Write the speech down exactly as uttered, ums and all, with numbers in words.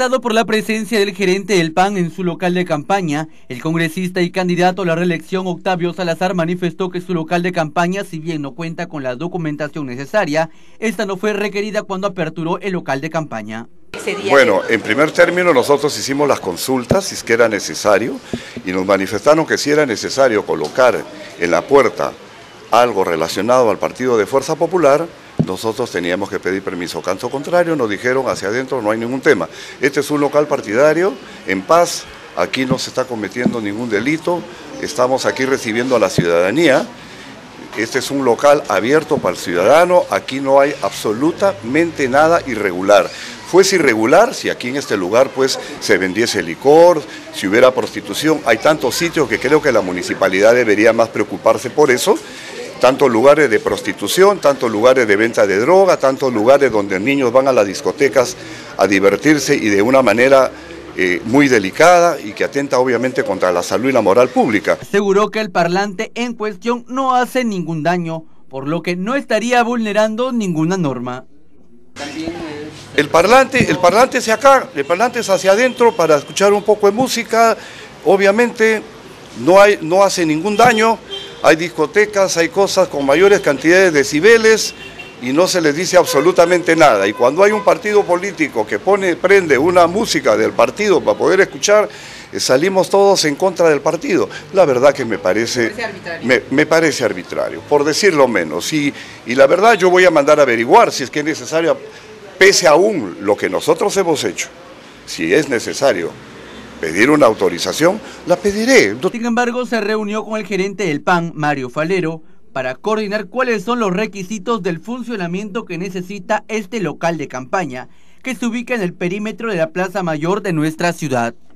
Molestado por la presencia del gerente del P A N en su local de campaña, el congresista y candidato a la reelección Octavio Salazar manifestó que su local de campaña, si bien no cuenta con la documentación necesaria, esta no fue requerida cuando aperturó el local de campaña. Bueno, en primer término nosotros hicimos las consultas si es que era necesario y nos manifestaron que si era necesario colocar en la puerta algo relacionado al partido de Fuerza Popular, nosotros teníamos que pedir permiso. Caso contrario, nos dijeron hacia adentro no hay ningún tema. Este es un local partidario, en paz, aquí no se está cometiendo ningún delito, estamos aquí recibiendo a la ciudadanía. Este es un local abierto para el ciudadano, aquí no hay absolutamente nada irregular. Fuese irregular si aquí en este lugar pues se vendiese licor, si hubiera prostitución. Hay tantos sitios que creo que la municipalidad debería más preocuparse por eso. Tantos lugares de prostitución, tantos lugares de venta de droga, tantos lugares donde niños van a las discotecas a divertirse y de una manera eh, muy delicada y que atenta obviamente contra la salud y la moral pública. Aseguró que el parlante en cuestión no hace ningún daño, por lo que no estaría vulnerando ninguna norma. El parlante, el parlante es acá, el parlante es hacia adentro para escuchar un poco de música, obviamente no, hay, no hace ningún daño. Hay discotecas, hay cosas con mayores cantidades de decibeles y no se les dice absolutamente nada. Y cuando hay un partido político que pone, prende una música del partido para poder escuchar, eh, salimos todos en contra del partido. La verdad que me parece, ¿Me parece arbitrario? Me, me parece arbitrario, por decirlo menos. Y, y la verdad yo voy a mandar a averiguar si es que es necesario, pese aún lo que nosotros hemos hecho, si es necesario pedir una autorización, la pediré. Sin embargo, se reunió con el gerente del P A N, Mario Falero, para coordinar cuáles son los requisitos del funcionamiento que necesita este local de campaña, que se ubica en el perímetro de la Plaza Mayor de nuestra ciudad.